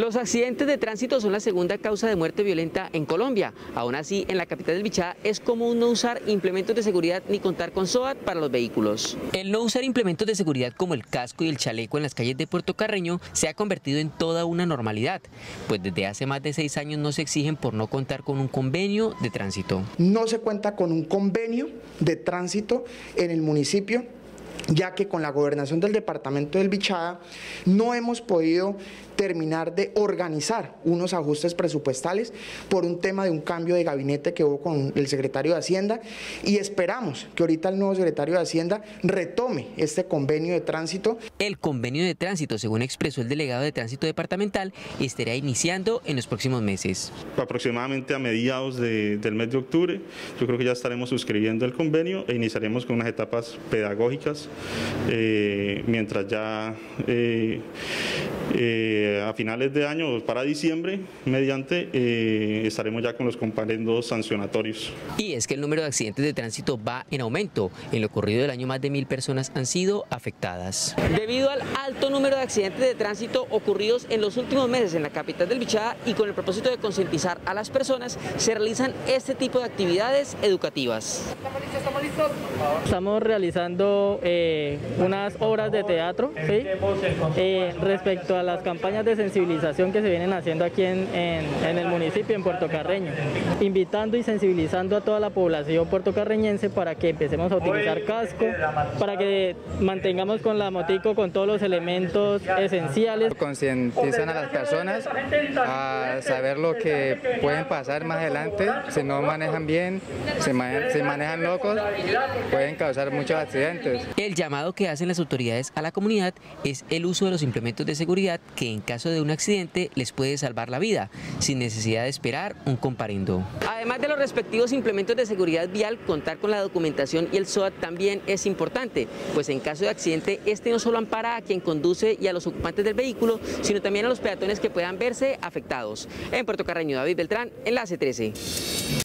Los accidentes de tránsito son la segunda causa de muerte violenta en Colombia. Aún así, en la capital del Bichada es común no usar implementos de seguridad ni contar con SOAT para los vehículos. El no usar implementos de seguridad como el casco y el chaleco en las calles de Puerto Carreño se ha convertido en toda una normalidad, pues desde hace más de 6 años no se exigen por no contar con un convenio de tránsito. No se cuenta con un convenio de tránsito en el municipio, ya que con la gobernación del departamento del Bichada no hemos podido terminar de organizar unos ajustes presupuestales por un tema de un cambio de gabinete que hubo con el secretario de Hacienda, y esperamos que ahorita el nuevo secretario de Hacienda retome este convenio de tránsito. El convenio de tránsito, según expresó el delegado de tránsito departamental, estará iniciando en los próximos meses. Aproximadamente a mediados del mes de octubre, yo creo que ya estaremos suscribiendo el convenio e iniciaremos con unas etapas pedagógicas, mientras ya a finales de año, para diciembre, estaremos ya con los comparendos sancionatorios. Y es que el número de accidentes de tránsito va en aumento. En lo corrido del año, más de 1000 personas han sido afectadas. Debido al alto número de accidentes de tránsito ocurridos en los últimos meses en la capital del Bichada y con el propósito de concientizar a las personas, se realizan este tipo de actividades educativas. Estamos realizando unas obras de teatro, ¿sí? Respecto a las campañas de sensibilización que se vienen haciendo aquí en el municipio, en Puerto Carreño, invitando y sensibilizando a toda la población puertocarreñense para que empecemos a utilizar casco, para que mantengamos con la motico con todos los elementos esenciales. Concientizan a las personas a saber lo que pueden pasar más adelante si no manejan bien, si manejan locos, pueden causar muchos accidentes. El llamado que hacen las autoridades a la comunidad es el uso de los implementos de seguridad que en caso de un accidente les puede salvar la vida, sin necesidad de esperar un comparendo. Además de los respectivos implementos de seguridad vial, contar con la documentación y el SOAT también es importante, pues en caso de accidente este no solo ampara a quien conduce y a los ocupantes del vehículo, sino también a los peatones que puedan verse afectados. En Puerto Carreño, David Beltrán, Enlace 13.